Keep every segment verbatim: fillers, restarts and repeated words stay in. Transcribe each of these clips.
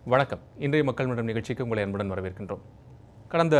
வணக்கம். இன்றைய மக்கள் மன்றம் நிகழ்ச்சிக்கு உங்களை அன்புடன் வரவேற்கின்றோம். கடந்த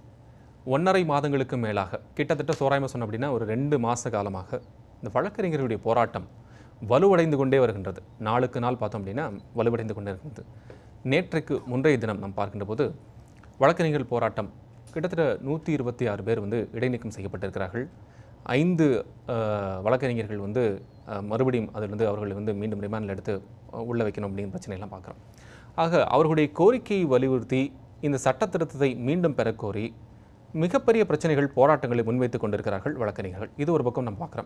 ஒன்றரை மாதங்களுக்கு மேலாக கிட்டத்தட்ட சோராயமாக சொன்ன அப்படின்னா ஒரு ரெண்டு மாத காலமாக இந்த வழக்கறிஞர்களுடைய போராட்டம் வலுவடைந்து கொண்டே வருகின்றது. நாளுக்கு நாள் பார்த்தோம் அப்படின்னா வலுவடைந்து கொண்டே இருக்கின்றது. நேற்றைக்கு முன்றைய தினம் நாம் பார்க்கின்ற போது வழக்கறிஞர்கள் போராட்டம் கிட்டத்தட்ட நூற்றி இருபத்தி ஆறு பேர் வந்து இடைநீக்கம் செய்யப்பட்டிருக்கிறார்கள். ஐந்து வழக்கறிஞர்கள் வந்து மறுபடியும் அதில் வந்து அவர்கள் வந்து மீண்டும் ரிமாண்டில் எடுத்து உள்ள வைக்கணும் அப்படிங்கிற பிரச்சனையெல்லாம் பார்க்குறோம். ஆக அவர்களுடைய கோரிக்கையை வலியுறுத்தி இந்த சட்ட திருத்தத்தை மீண்டும் பெறக்கோரி மிகப்பெரிய பிரச்சனைகள் போராட்டங்களை முன்வைத்துக் கொண்டிருக்கிறார்கள் வழக்கறிஞர்கள். இது ஒரு பக்கம் நம்ம பார்க்குறோம்.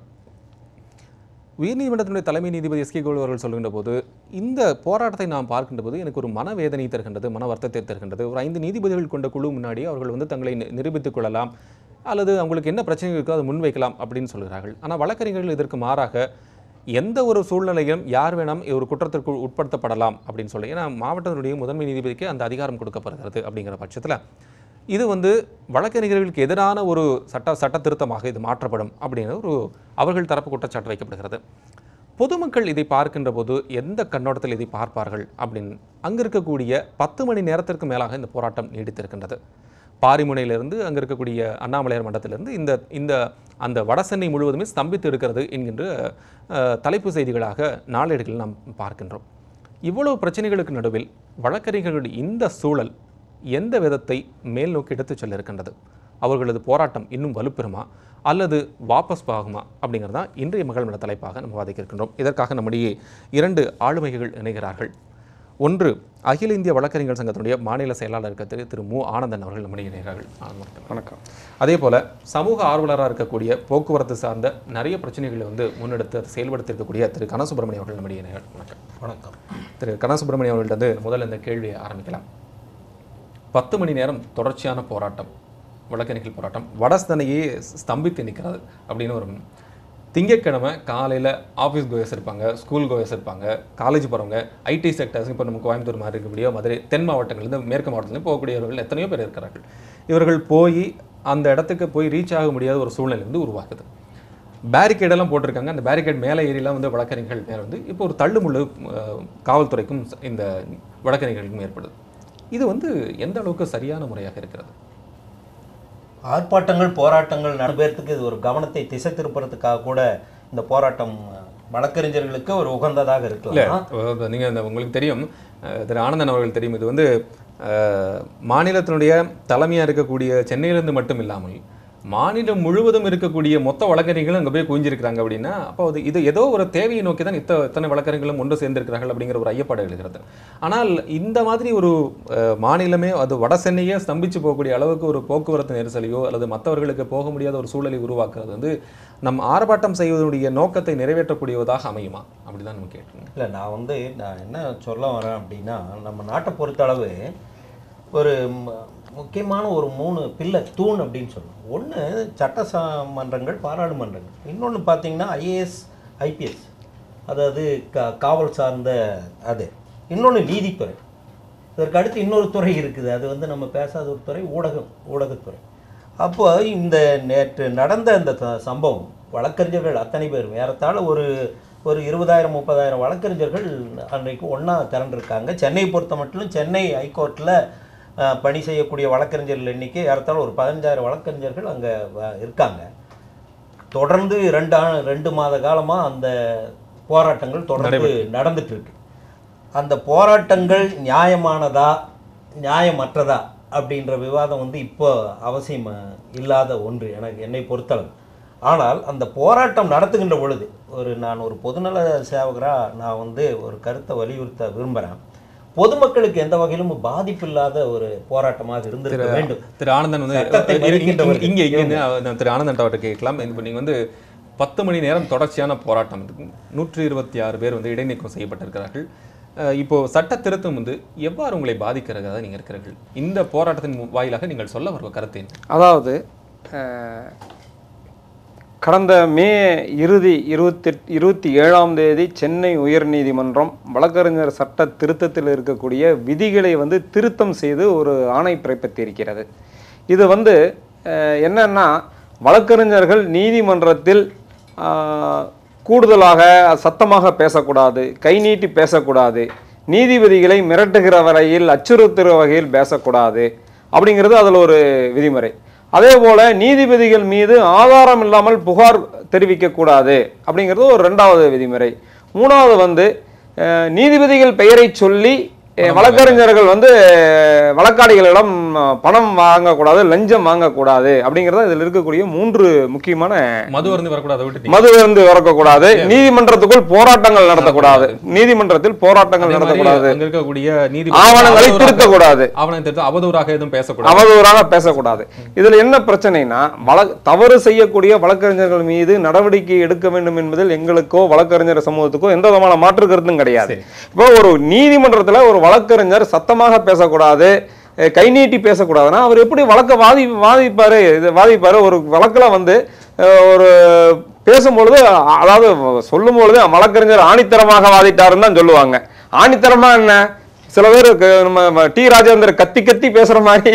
உயர்நீதிமன்றத்தினுடைய தலைமை நீதிபதி எஸ் கே கவுல் அவர்கள் சொல்கின்ற போது இந்த போராட்டத்தை நாம் பார்க்கின்ற போது எனக்கு ஒரு மனவேதனை தருகின்றது, மன வருத்தத்தை தருகின்றது. ஒரு ஐந்து நீதிபதிகள் கொண்ட குழு முன்னாடி அவர்கள் வந்து தங்களை நிரூபித்துக் கொள்ளலாம் அல்லது அவங்களுக்கு என்ன பிரச்சனை இருக்கோ அதை முன்வைக்கலாம் அப்படின்னு சொல்கிறார்கள். ஆனால் வழக்கறிஞர்கள் இதற்கு மாறாக எந்த ஒரு சூழ்நிலையும் யார் வேணாம் ஒரு குற்றத்திற்கு உட்படுத்தப்படலாம் அப்படின்னு சொல்லி, ஏன்னா மாவட்டத்தினுடைய முதன்மை நீதிபதிக்கு அந்த அதிகாரம் கொடுக்கப்படுகிறது. அப்படிங்கிற பட்சத்தில் இது வந்து வழக்கறிஞர்களுக்கு எதிரான ஒரு சட்ட சட்ட திருத்தமாக இது மாற்றப்படும் அப்படின்னு ஒரு அவர்கள் தரப்பு குற்றச்சாட்டு வைக்கப்படுகிறது. பொதுமக்கள் இதை பார்க்கின்ற போது எந்த கண்ணோட்டத்தில் இதை பார்ப்பார்கள் அப்படின்னு அங்கே இருக்கக்கூடிய பத்து மணி நேரத்திற்கு மேலாக இந்த போராட்டம் நீடித்திருக்கின்றது. பாரிமுனையிலிருந்து அங்கே இருக்கக்கூடிய அண்ணாமலையார் மண்டலத்திலிருந்து இந்த இந்த அந்த வடசென்னை முழுவதுமே ஸ்தம்பித்து இருக்கிறது என்கின்ற தலைப்பு செய்திகளாக நாளேடுகளில் நாம் பார்க்கின்றோம். இவ்வளவு பிரச்சனைகளுக்கு நடுவில் வழக்கறிஞர்களுடைய இந்த சூழல் எந்த விதத்தை மேல் நோக்கி எடுத்துச் செல்ல இருக்கின்றது? அவர்களது போராட்டம் இன்னும் வலுப்பெறுமா அல்லது வாபஸ் ஆகுமா அப்படிங்கிறது தான் இன்றைய மகள் மன்ற தலைப்பாக நம்ம வாதிக்க இருக்கின்றோம். இதற்காக நம்முடைய இரண்டு ஆளுமைகள் இணைகிறார்கள். ஒன்று, அகில இந்திய வழக்கறிஞர் சங்கத்தினுடைய மாநில செயலாளர் இருக்க திரு மு ஆனந்தன் அவர்கள் நம்முடைய இணைகிறார்கள். வணக்கம். அதே போல சமூக ஆர்வலராக இருக்கக்கூடிய போக்குவரத்து சார்ந்த நிறைய பிரச்சனைகளை வந்து முன்னெடுத்து அதை செயல்படுத்தி இருக்கக்கூடிய திரு கனசுப்ரமணியம் அவர்கள் நம்முடைய இணைகள். வணக்கம். வணக்கம். திரு கனசுப்ரமணியம் அவர்கள்ட்ட வந்து முதல்ல இந்த கேள்வியை ஆரம்பிக்கலாம். பத்து மணி நேரம் தொடர்ச்சியான போராட்டம், வழக்கறிஞர்கள் போராட்டம் வடசென்னையே ஸ்தம்பித்து நிற்கிறது அப்படின்னு ஒரு திங்கட்கிழமை காலையில் ஆஃபீஸ் கோயஸ் இருப்பாங்க, ஸ்கூல் கோயஸ் இருப்பாங்க, காலேஜ் போகிறவங்க, ஐடி செக்டர்ஸ், இப்போ நம்ம கோயம்புத்தூர் மாதிரி இருக்கக்கூடிய மதுரை தென் மாவட்டங்கள்லேருந்து மேற்கு மாவட்டத்துலேருந்து போகக்கூடியவர்கள் எத்தனையோ பேர் இருக்கிறார்கள். இவர்கள் போய் அந்த இடத்துக்கு போய் ரீச் ஆக முடியாத ஒரு சூழ்நிலை வந்து உருவாக்குது. பேரிகேடெல்லாம் போட்டிருக்காங்க. அந்த பேரிகேட் மேலே ஏறிலாம் வந்து வழக்கறிஞர்கள் மேலே வந்து இப்போ ஒரு தள்ளுமுள்ளு காவல்துறைக்கும் இந்த வழக்கறிஞர்களுக்கும் ஏற்படுது. இது வந்து எந்த அளவுக்கு சரியான முறையாக இருக்கிறது? ஆர்ப்பாட்டங்கள் போராட்டங்கள் நடைபெறத்துக்கு இது ஒரு கவனத்தை திசை திருப்புறதுக்காக கூட இந்த போராட்டம் வழக்கறிஞர்களுக்கு ஒரு உகந்ததாக இருக்கலாம். நீங்கள் இந்த உங்களுக்கு தெரியும், திரு ஆனந்தன் அவர்கள் தெரியும், இது வந்து மாநிலத்தினுடைய தலைமையாக இருக்கக்கூடிய சென்னையிலிருந்து மட்டும் இல்லாமல் மாநிலம் முழுவதும் இருக்கக்கூடிய மொத்த வழக்கறிஞர்களும் அங்கே போய் குவிஞ்சிருக்கிறாங்க. அப்படின்னா அப்போ அது இது ஏதோ ஒரு தேவையை நோக்கி தான் இத்த இத்தனை வழக்கறிஞர்களும் ஒன்று சேர்ந்திருக்கிறார்கள் அப்படிங்கிற ஒரு ஐயப்பாடு எழுகிறது. ஆனால் இந்த மாதிரி ஒரு மாநிலமே அது வட சென்னையே ஸ்தம்பிச்சு போகக்கூடிய அளவுக்கு ஒரு போக்குவரத்து நெரிசலையோ அல்லது மற்றவர்களுக்கு போக முடியாத ஒரு சூழலை உருவாக்குறது வந்து நம் ஆர்ப்பாட்டம் செய்வதனுடைய நோக்கத்தை நிறைவேற்றக்கூடியதாக அமையுமா? அப்படிதான் நம்ம கேட்கணும். இல்லை, நான் வந்து நான் என்ன சொல்ல வரேன் அப்படின்னா, நம்ம நாட்டை பொறுத்தளவு ஒரு முக்கியமான ஒரு மூணு பிள்ளை தூண் அப்படின்னு சொல்லணும். ஒன்று சட்டமன்றங்கள், பாராளுமன்றங்கள். இன்னொன்று பார்த்தீங்கன்னா ஐஏஎஸ் ஐபிஎஸ், அதாவது கா காவல் சார்ந்த அது. இன்னொன்று நீதித்துறை. இதற்கு அடுத்து இன்னொரு துறை இருக்குது, அது வந்து நம்ம பேசாத ஒரு துறை, ஊடகம் ஊடகத்துறை. அப்போ இந்த நேற்று நடந்த இந்த சம்பவம் வழக்கறிஞர்கள் அத்தனை பேர் ஏறத்தாழ ஒரு ஒரு இருபதாயிரம் முப்பதாயிரம் வழக்கறிஞர்கள் அன்றைக்கு ஒன்றா திரண்டிருக்காங்க. சென்னையை பொறுத்த மட்டும் சென்னை ஹைகோர்ட்டில் பணி செய்யக்கூடிய வழக்கறிஞர்கள் எண்ணிக்கை ஏறத்தாழ ஒரு பதினஞ்சாயிரம் வழக்கறிஞர்கள் அங்கே இருக்காங்க. தொடர்ந்து ரெண்டு ஆ ரெண்டு மாத காலமாக அந்த போராட்டங்கள் தொடர்ந்து நடந்துட்டு இருக்கு. அந்த போராட்டங்கள் நியாயமானதா நியாயமற்றதா அப்படின்ற விவாதம் வந்து இப்போ அவசியம் இல்லாத ஒன்று எனக்கு என்னை பொறுத்தளவு. ஆனால் அந்த போராட்டம் நடத்துகின்ற பொழுது ஒரு நான் ஒரு பொதுநல சேவகராக நான் வந்து ஒரு கருத்தை வலியுறுத்த விரும்புகிறேன். பொதுமக்களுக்கு எந்த வகையிலும் பாதிப்பு இல்லாத ஒரு போராட்டமாக இருந்திருக்க வேண்டும். திரு ஆனந்தன் வந்து இங்கே இங்கே திரு ஆனந்தன் அவர்கிட்ட கேட்கலாம். இப்போ நீங்கள் வந்து பத்து மணி நேரம் தொடர்ச்சியான போராட்டம் இருக்கு, நூற்றி இருபத்தி ஆறு பேர் வந்து இடைநீக்கம் செய்யப்பட்டிருக்கிறார்கள். இப்போ சட்ட திருத்தம் வந்து எவ்வாறு உங்களை பாதிக்கிறதா நீங்கள் இருக்கிறீர்கள்? இந்த போராட்டத்தின் வாயிலாக நீங்கள் சொல்ல வர கருத்து என்ன? அதாவது கடந்த மே இறுதி இருபத்தி இருபத்தி ஏழாம் தேதி சென்னை உயர்நீதிமன்றம் வழக்கறிஞர் சட்ட திருத்தத்தில் இருக்கக்கூடிய விதிகளை வந்து திருத்தம் செய்து ஒரு ஆணை பிறப்பித்திருக்கிறது. இது வந்து என்னன்னா, வழக்கறிஞர்கள் நீதிமன்றத்தில் கூடுதலாக சத்தமாக பேசக்கூடாது, கை நீட்டி பேசக்கூடாது, நீதிபதிகளை மிரட்டுகிற வரையில் அச்சுறுத்துகிற வகையில் பேசக்கூடாது அப்படிங்கிறது அதில் ஒரு விதிமுறை. அதே போல நீதிபதிகள் மீது ஆதாரம் இல்லாமல் புகார் தெரிவிக்கக்கூடாது அப்படிங்கிறது ஒரு ரெண்டாவது விதிமுறை. மூணாவது வந்து நீதிபதிகள் பெயரை சொல்லி வழக்கறிஞர்கள் வந்து வழக்காடிகளிடம் பணம் வாங்கக்கூடாது, லஞ்சம் வாங்கக்கூடாது அப்படிங்கிறத இதில் இருக்கக்கூடிய மூன்று முக்கியமான. மது அருந்து வரக்கூடாது, மது அருந்து வரக்கூடாது, நீதிமன்றத்துக்குள் போராட்டங்கள் நடத்தக்கூடாது, நீதிமன்றத்தில் போராட்டங்கள் நடத்தக்கூடாது, ஆவணங்களை திருத்தக்கூடாது, அவதூறாக எதுவும் பேசக்கூடாது, அவதூறாக பேசக்கூடாது. இதுல என்ன பிரச்சனைனா தவறு செய்யக்கூடிய வழக்கறிஞர்கள் மீது நடவடிக்கை எடுக்க வேண்டும் என்பதில் எங்களுக்கோ வழக்கறிஞர் சமூகத்துக்கோ எந்த விதமான மாற்று கருத்தும் கிடையாது. இப்போ ஒரு நீதிமன்றத்தில் ஒரு வழக்கறிஞர் சத்தமாக பேசக்கூடாது, கை நீட்டி பேசக்கூடாதுன்னா அவர் எப்படி வழக்க வாதி வாதிப்பாரு வாதிப்பாரு ஒரு வழக்கில் வந்து ஒரு பேசும்பொழுது, அதாவது சொல்லும் பொழுது வழக்கறிஞர் ஆணித்தரமாக வாதிட்டாருன்னு தான் சொல்லுவாங்க. ஆணித்தரமா என்ன, சில பேர் நம்ம டி ராஜேந்தர் கத்தி கத்தி பேசுற மாதிரி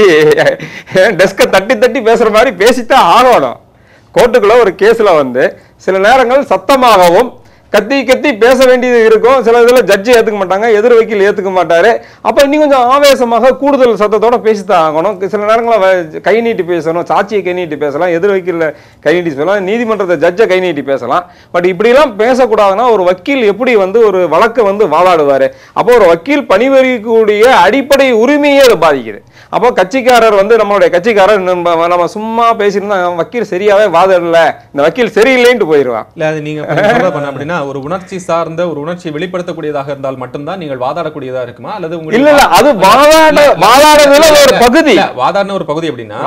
டெஸ்கை தட்டி தட்டி பேசுற மாதிரி பேசித்தான் ஆகணும். கோர்ட்டுக்குள்ள ஒரு கேஸ்ல வந்து சில நேரங்கள் சத்தமாகவும் கத்தி கத்தி பேச வேண்டியது இருக்கும். சில இதில் ஜட்ஜி ஏற்றுக்க மாட்டாங்க, எதிர் வக்கீல் ஏற்றுக்க மாட்டாரு. அப்போ இன்னும் கொஞ்சம் ஆவேசமாக கூடுதல் சத்தத்தோட பேசித்தான் ஆகணும். சில நேரங்களில் கை நீட்டி பேசணும், சாட்சியை கை நீட்டி பேசலாம், எதிர் வக்கீல் கை நீட்டி பேசலாம், நீதிமன்றத்தை ஜட்ஜை கை நீட்டி பேசலாம். பட் இப்படிலாம் பேசக்கூடாதுன்னா ஒரு வக்கீல் எப்படி வந்து ஒரு வழக்கை வந்து வாதாடுவார்? அப்போ ஒரு வக்கீல் பணிபுரியக்கூடிய அடிப்படை உரிமையே அது பாதிக்குது. அப்போ கட்சிக்காரர் வந்து நம்மளுடைய கட்சிக்காரர் நம்ம சும்மா பேசியிருந்தா வக்கீல் சரியாவே வாதாடல, இந்த வக்கீல் சரியில்லைன்ட்டு போயிடுவான். இல்லை அது நீங்கள் பண்ண அப்படின்னா ஒரு உணர்ச்சி சார்ந்த ஒரு உணர்ச்சியை வெளிப்படுத்தக்கூடியதாக இருந்தால் மட்டும்தான் நீங்கள் வாதாடக்கூடியதா இருக்குமா, அல்லது இல்ல இல்ல அது வாதாட வாதாடுறதுல ஒரு பகுதி, வாதாடின ஒரு பகுதி அப்படின்னா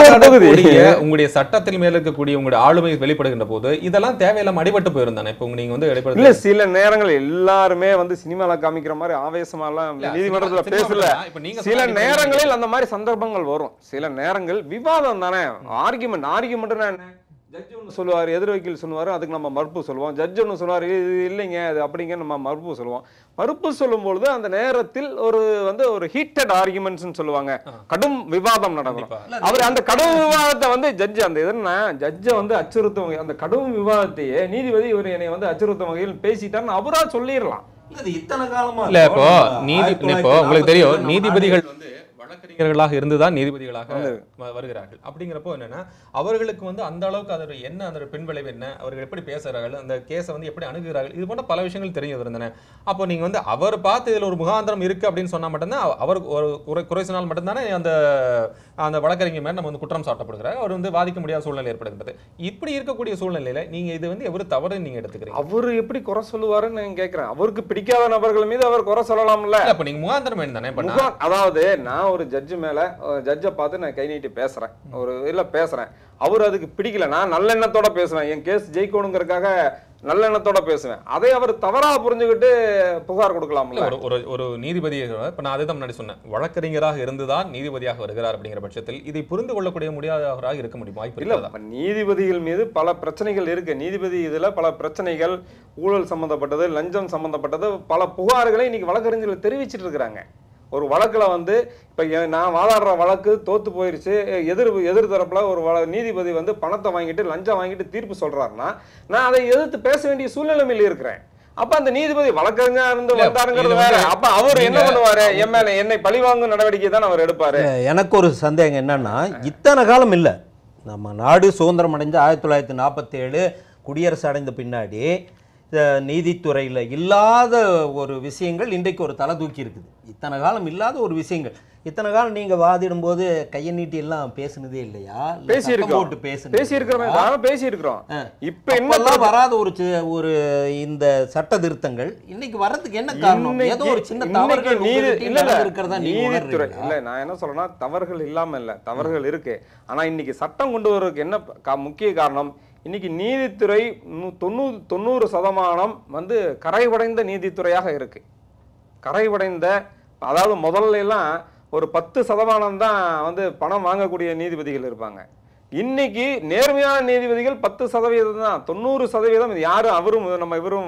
உங்களுடைய சட்டத்தில் மேல இருக்கக்கூடிய உங்களுடைய ஆளுமை வெளிப்படுகின்ற போது இதெல்லாம் தேவையில்லாம அடிபட்டு போயிருந்தானே. இப்போ நீங்க வந்து வெளிப்படுத்த இல்ல, சில நேரங்கள் எல்லாருமே வந்து சினிமால காமிக்கிற மாதிரி ஆவேசமா எல்லாம் நீதிமன்றத்துல பேசல. சில நேரங்களில் அந்த மாதிரி சந்தர்ப்பங்கள் வரும். சில நேரங்கள் விவாதம் தானே, ஆர்கியூமெண்ட் ஆர்கியூமெண்ட்னா என்ன, ஜட்ஜ் ஒன்று சொல்லுவார், எதிர் வக்கீல் சொல்லுவார், அதுக்கு நம்ம மறுப்பு சொல்லுவோம். ஜட்ஜ் ஒன்று சொல்லுவார், இது இல்லைங்க அது அப்படிங்க நம்ம மறுப்பு சொல்லுவோம். மறுப்பு சொல்லும் பொழுது அந்த நேரத்தில் ஒரு வந்து ஒரு ஹீட்டட் ஆர்குமெண்ட்ஸ் சொல்லுவாங்க, கடும் விவாதம் நடக்கும். அவர் அந்த கடும் விவாதத்தை வந்து ஜட்ஜ் அந்த எதுனா ஜட்ஜை வந்து அச்சுறுத்தும், அந்த கடும் விவாதத்தையே நீதிபதி இவர் என்னை வந்து அச்சுறுத்தும் வகையில் பேசிட்டான்னு அவரா சொல்லிடலாம். இத்தனை காலமா இல்ல இப்போ நீதி இப்போ உங்களுக்கு தெரியும் நீதிபதிகள் வந்து வழக்கறிஞர்களாக இருந்துதான் நீதிபதிகளாக வருகிறார்கள். அப்படிங்கிறப்போ என்னன்னா அவர்களுக்கு வந்து அந்த அளவுக்கு அதோட என்ன அந்த பின் விளைவு என்ன, அவர்கள் எப்படி பேசுறார்கள், அந்த கேஸை வந்து எப்படி அணுகுகிறார்கள், இது போன்ற பல விஷயங்கள் தெரிய இருந்தன. அப்போ நீங்க வந்து அவர் பார்த்து இதுல ஒரு முகாந்திரம் இருக்கு அப்படின்னு சொன்னா மட்டும்தான் அவர் ஒரு குறை சொன்னால் மட்டும்தானே அந்த அந்த வழக்கறிஞர் மேல நம்ம வந்து குற்றம் சாட்டப்படுகிறார், அவர் வந்து வாதிக்க முடியாத சூழ்நிலை ஏற்படுகிறது. இப்படி இருக்கக்கூடிய சூழ்நிலையில நீங்க இது வந்து எவ்வளவு தவறு நீங்க எடுத்துக்கிறீங்க? அவர் எப்படி குறை சொல்லுவாருன்னு நான் கேட்கிறேன். அவருக்கு பிடிக்காத நபர்கள் மீது அவர் குறை சொல்லலாம்ல. அப்ப நீங்க முகாந்திரம் என்ன தானே, அதாவது நான் ஒரு ஜட்ஜு மேல ஜட்ஜை பார்த்து நான் கை நீட்டி பேசுறேன், ஒரு இல்ல பேசுறேன், அவர் அதுக்கு பிடிக்கல, நான் நல்லெண்ணத்தோட பேசுவேன், என் கேஸ் ஜெயிக்கணுங்கிறதுக்காக நல்லெண்ணத்தோட பேசுவேன், அதை அவர் தவறா புரிஞ்சுக்கிட்டு புகார் கொடுக்கலாம்ல. ஒரு ஒரு நீதிபதி இப்ப நான் அதுதான் முன்னாடி சொன்னேன், வழக்கறிஞராக இருந்துதான் நீதிபதியாக வருகிறார் அப்படிங்கிற பட்சத்தில் இதை புரிந்து கொள்ளக்கூடிய முடியாதவராக இருக்க முடியும் வாய்ப்பு இல்ல. நீதிபதிகள் மீது பல பிரச்சனைகள் இருக்கு. நீதிபதி இதுல பல பிரச்சனைகள், ஊழல் சம்பந்தப்பட்டது, லஞ்சம் சம்பந்தப்பட்டது, பல புகார்களை இன்னைக்கு வழக்கறிஞர்கள் தெரிவிச்சிட்டு இருக்கிறாங்க. ஒரு வழக்கில் வந்து இப்போ நான் வாதாடுற வழக்கு தோத்து போயிருச்சு, எதிர் எதிர் தரப்புல ஒரு நீதிபதி வந்து பணத்தை வாங்கிட்டு லஞ்சம் வாங்கிட்டு தீர்ப்பு சொல்றாருன்னா நான் அதை எதிர்த்து பேச வேண்டிய சூழ்நிலையில் இருக்கிறேன். அப்ப அந்த நீதிபதி வழக்கறிஞர் இருந்து வந்தாருங்கிறது வேற. அப்ப அவர் என்ன பண்ணுவாரு, என் மேல என்னை பழிவாங்கும் நடவடிக்கை தான் அவர் எடுப்பாரு. எனக்கு ஒரு சந்தேகம் என்னன்னா, இத்தனை காலம் இல்லை, நம்ம நாடு சுதந்திரம் அடைஞ்ச ஆயிரத்தி தொள்ளாயிரத்தி நாற்பத்தி ஏழு குடியரசு அடைந்த பின்னாடி நீதித்துறையில் இல்லாத ஒரு விஷயங்கள் இன்றைக்கு ஒரு தலை தூக்கி இருக்குது. இத்தனை காலம் இல்லாத ஒரு விஷயங்கள். இத்தனை காலம் நீங்க வாதிடும் போது கையை நீட்டி எல்லாம் பேசுனதே இல்லையா? பேசியிருக்கோம் பேசியிருக்கிறோம் பேசியிருக்கிறோம் இப்ப என்ன வராத ஒரு ஒரு இந்த சட்ட திருத்தங்கள் இன்னைக்கு வர்றதுக்கு என்ன காரணம்? ஏதோ ஒரு சின்ன தவறுகள் இருக்கிறதா நீதித்துறை இல்ல. நான் என்ன சொல்றேன்னா, தவறுகள் இல்லாம இல்ல, தவறுகள் இருக்கு. ஆனா இன்னைக்கு சட்டம் கொண்டு வரதுக்கு என்ன முக்கிய காரணம், இன்னைக்கு நீதித்துறை தொண்ணூறு தொண்ணூறு சதமானம் வந்து கரைவடைந்த நீதித்துறையாக இருக்கு. கரைவடைந்த, அதாவது முதல்ல எல்லாம் ஒரு பத்து சதமானம் தான் வந்து பணம் வாங்கக்கூடிய நீதிபதிகள் இருப்பாங்க. இன்னைக்கு நேர்மையான நீதிபதிகள் பத்து சதவீதம் தான். தொண்ணூறு சதவீதம் யாரும் அவரும் நம்ம இவரும்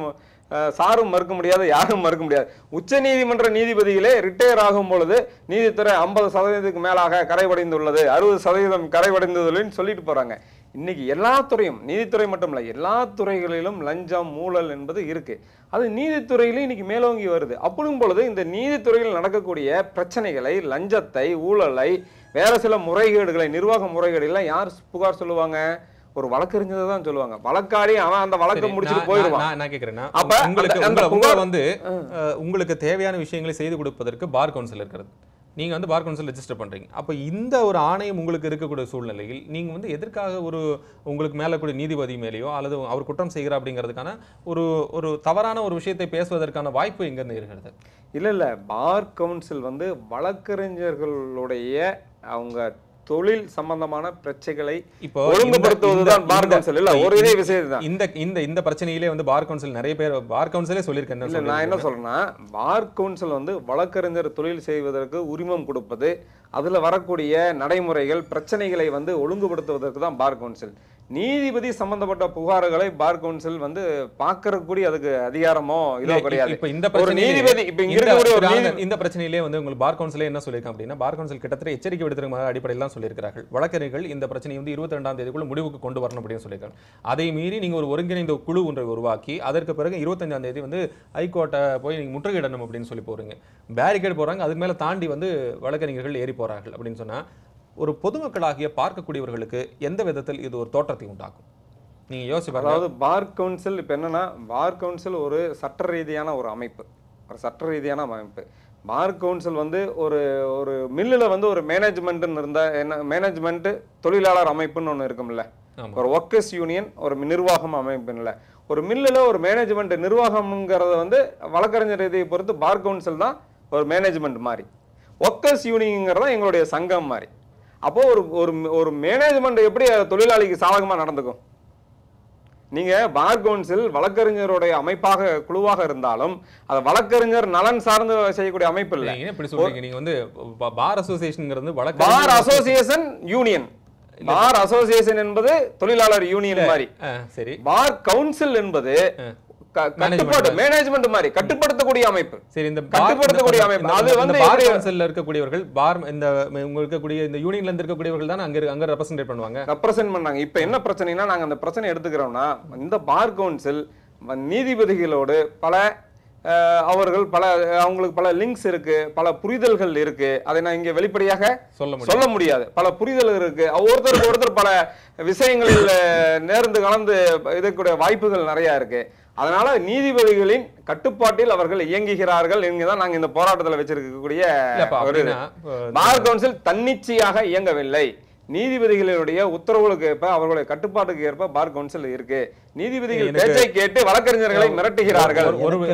சாரும் மறுக்க முடியாது, யாரும் மறுக்க முடியாது. உச்ச நீதிமன்ற நீதிபதிகளே ரிட்டையர் ஆகும் பொழுது நீதித்துறை ஐம்பது சதவீதத்துக்கு மேலாக கரைவடைந்துள்ளது, அறுபது சதவீதம் கரைவடைந்துள்ளதுன்னு சொல்லிட்டு போறாங்க. இன்னைக்கு எல்லா துறையும், நீதித்துறை மட்டும் இல்லை, எல்லா துறைகளிலும் லஞ்சம் ஊழல் என்பது இருக்கு. அது நீதித்துறையிலும் இன்னைக்கு மேலோங்கி வருது. அப்படிங்கும் பொழுது இந்த நீதித்துறையில் நடக்கக்கூடிய பிரச்சனைகளை, லஞ்சத்தை, ஊழலை, வேற சில முறைகேடுகளை, நிர்வாக முறைகேடுகளை யார் புகார் சொல்லுவாங்க? ஒரு வழக்கறிஞர் தான் சொல்லுவாங்க. வழக்காடி அவன் அந்த வழக்கை முடிச்சுட்டு போயிடுவான். நான் கேக்குறேன்னா, அப்ப உங்களுக்கு வந்து உங்களுக்கு தேவையான விஷயங்களை செய்து கொடுப்பதற்கு பார் கவுன்சில் இருக்கிறது. நீங்க வந்து பார் கவுன்சில் ரெஜிஸ்டர் பண்றீங்க. அப்ப இந்த ஒரு ஆணையம் உங்களுக்கு இருக்கக்கூடிய சூழ்நிலையில் நீங்க வந்து எதற்காக ஒரு உங்களுக்கு மேல கூடிய நீதிபதி மேலேயோ அல்லது அவர் குற்றம் செய்கிறார் அப்படிங்கிறதுக்கான ஒரு ஒரு தவறான ஒரு விஷயத்தை பேசுவதற்கான வாய்ப்பு எங்க இருந்து இருக்கிறது? இல்ல இல்ல பார் கவுன்சில் வந்து வழக்கறிஞர்களுடைய அவங்க தொழில் சம்பந்தமான பிரச்சனைகளை இப்போ ஒழுங்குபடுத்துவதுதான் பார் கவுன்சில். இல்ல ஒரு இதே விஷயம் தான். இந்த இந்த இந்த பிரச்சனையிலே வந்து பார் கவுன்சில் நிறைய பேர் பார் கவுன்சிலே சொல்லியிருக்கேன். இல்ல நான் என்ன சொல்றேன்னா, பார் கவுன்சில் வந்து வழக்கறிஞர் தொழில் செய்வதற்கு உரிமம் கொடுப்பது, அதுல வரக்கூடிய நடைமுறைகள், பிரச்சனைகளை வந்து ஒழுங்குபடுத்துவதற்கு தான் பார் கவுன்சில். நீதிபதி சம்பந்தப்பட்ட புகார்களை பார் கவுன்சில் வந்து பார்க்கறக்கூடிய அதுக்கு அதிகாரமோ இதோ கிடையாது. இப்ப இந்த ஒரு நீதிபதி இப்ப இங்க இருக்கக்கூடிய ஒரு இந்த பிரச்சனையிலே வந்து உங்களுக்கு பார் கவுன்சிலே என்ன சொல்லியிருக்காங்க அப்படின்னா, பார் கவுன்சில் கிட்டத்தட்ட எச்சரிக்கை விடுத்திருக்கிற அடிப்படையில் தான் சொல்லியிருக்கிறார்கள். வழக்கறிஞர்கள் இந்த பிரச்சனை வந்து இருபத்தி ரெண்டாம் தேதிக்குள்ள முடிவுக்கு கொண்டு வரணும் அப்படின்னு சொல்லியிருக்காங்க. அதை மீறி நீங்க ஒரு ஒருங்கிணைந்த குழு ஒன்றை உருவாக்கி அதற்கு பிறகு இருபத்தஞ்சாம் தேதி வந்து ஹைகோர்ட்டை போய் நீங்க முற்றுகையிடணும் அப்படின்னு சொல்லி போறீங்க. பேரிகேட் போறாங்க, அதுக்கு மேல தாண்டி வந்து வழக்கறிஞர்கள் ஏறி போறார்கள் அப்படின்னு சொன்னா ஒரு பொதுமக்களாகிய பார்க்கக்கூடியவர்களுக்கு எந்த விதத்தில் இது ஒரு தோற்றத்தை உண்டாக்கும்? நீங்க யோசிச்சு பாருங்க. அதாவது பார் கவுன்சில் இப்ப என்னன்னா, பார் கவுன்சில் ஒரு சட்ட ரீதியான ஒரு அமைப்பு, ஒரு சட்ட ரீதியான அமைப்பு. பார் கவுன்சில் வந்து ஒரு ஒரு மில்லில் வந்து ஒரு மேனேஜ்மெண்ட்னு இருந்தா என்ன, மேனேஜ்மெண்ட் தொழிலாளர் அமைப்புன்னு ஒன்று இருக்கும்ல, ஒரு ஒர்க்கர்ஸ் யூனியன், ஒரு நிர்வாகம் அமைப்புன்னு. ஒரு மில்லில் ஒரு மேனேஜ்மெண்ட் நிர்வாகம்ங்கிறத வந்து வழக்கறிஞர் ரீதியை பொறுத்து பார் கவுன்சில் தான் ஒரு மேனேஜ்மெண்ட் மாதிரி, ஒர்க்கர்ஸ் யூனியன்ங்கிறதா எங்களுடைய சங்கம் மாதிரி. அப்போ ஒரு ஒரு மேனேஜ்மெண்ட் எப்படி தொழிலாளிக்கு சாதகமா நடந்துக்கும்? நீங்க பார் கவுன்சில் வழக்கறிஞருடைய அமைப்பாக குழுவாக இருந்தாலும் அது வழக்கறிஞர் நலன் சார்ந்து செய்யக்கூடிய அமைப்பு இல்லை. எப்படி சொல்றீங்க? நீங்க வந்து பார் அசோசியேஷன்ங்கிறது bar association union, bar association என்பது தொழிலாளர் யூனியன் மாதிரி. சரி, பார் கவுன்சில் என்பது கட்டுப்பாடு மேனேஜ்மெண்ட் மாதிரி கட்டுப்படுத்தக்கூடிய அமைப்பு. சரி, இந்த கட்டுப்படுத்தக்கூடிய அமைப்பு அது வந்து பார் கவுன்சில்ல இருக்கக்கூடியவர்கள், பார் இந்த உங்களுக்கு இருக்கக்கூடிய இந்த யூனியன்ல இருந்து இருக்கக்கூடியவர்கள் தான் அங்க அங்க ரெப்ரசன்ட் பண்ணுவாங்க, ரெப்ரசன்ட் பண்ணாங்க. இப்போ என்ன பிரச்சனைனா, நாங்க அந்த பிரச்சனை எடுத்துக்கிறோம்னா, இந்த பார் கவுன்சில் நீதிபதிகளோடு பல அவர்கள் பல அவங்களுக்கு பல லிங்க்ஸ் இருக்கு, பல புரிதல்கள் இருக்கு. அதை நான் இங்க வெளிப்படையாக சொல்ல முடியாது. பல புரிதல் இருக்கு, ஒருத்தருக்கு ஒருத்தர் பல விஷயங்களில் நேர்ந்து கலந்து இதற்குடைய வாய்ப்புகள் நிறைய இருக்கு. அதனால நீதிபதிகளின் கட்டுப்பாட்டில் அவர்கள் இயங்குகிறார்கள் என்கிறதான் நாங்க இந்த போராட்டத்தில் வச்சிருக்கக்கூடிய பார் கவுன்சில் தன்னிச்சையாக இயங்கவில்லை. நீதிபதிகளுடைய உத்தரவுகளுக்கு ஏற்ப, அவர்களுடைய கட்டுப்பாட்டுக்கு ஏற்ப பார் கவுன்சில் இருக்கு. நீதிபதிகள் பேச்சை கேட்டு வழக்கறிஞர்களை மிரட்டுகிறார்கள்.